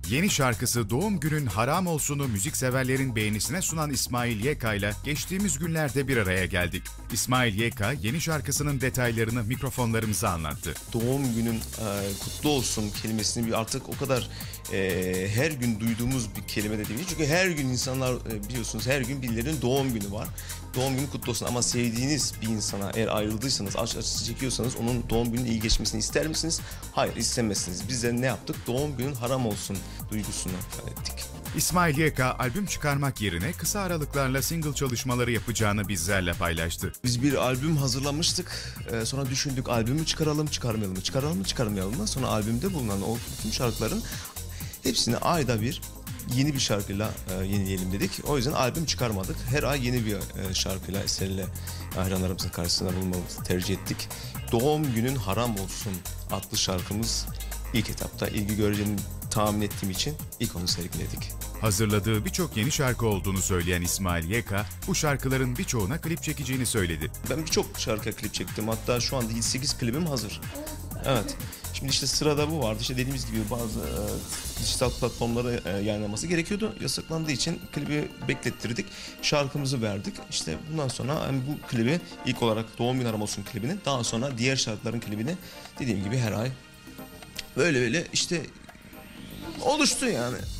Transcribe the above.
Yeni şarkısı Doğum Günün Haram Olsun'u müzikseverlerin beğenisine sunan İsmail YK ile geçtiğimiz günlerde bir araya geldik. İsmail YK yeni şarkısının detaylarını mikrofonlarımıza anlattı. Doğum günün kutlu olsun kelimesini artık o kadar her gün duyduğumuz bir kelime de değil. Çünkü her gün insanlar biliyorsunuz her gün birilerinin doğum günü var. Doğum günü kutlu olsun ama sevdiğiniz bir insana eğer ayrıldıysanız, aşk acısı çekiyorsanız onun doğum gününün iyi geçmesini ister misiniz? Hayır, istemezsiniz. Biz de ne yaptık? Doğum günün haram olsun duygusunu ifade ettik. İsmail YK albüm çıkarmak yerine kısa aralıklarla single çalışmaları yapacağını bizlerle paylaştı. Biz bir albüm hazırlamıştık. Sonra düşündük albümü çıkaralım, çıkarmayalım mı? Çıkaralım mı, çıkarmayalım mı? Sonra albümde bulunan o bütün şarkıların hepsini ayda bir yeni bir şarkıyla yenileyelim dedik. O yüzden albüm çıkarmadık. Her ay yeni bir şarkıyla, eserle hayranlarımızın karşısına bulmamızı tercih ettik. Doğum günün haram olsun adlı şarkımız ilk etapta ilgi göreceğini tahmin ettiğim için ilk onu sergiledik. Hazırladığı birçok yeni şarkı olduğunu söyleyen İsmail YK, bu şarkıların birçoğuna klip çekeceğini söyledi. Ben birçok şarkıya klip çektim. Hatta şu anda 7-8 klibim hazır. Evet. Şimdi işte sırada bu vardı. İşte dediğimiz gibi bazı dijital platformlara yayınlaması gerekiyordu. Yasaklandığı için klibi beklettirdik. Şarkımızı verdik. İşte bundan sonra bu klibi ilk olarak Doğum Günü Haram Olsun klibini, daha sonra diğer şarkıların klibini dediğim gibi her ay böyle işte oluştu yani.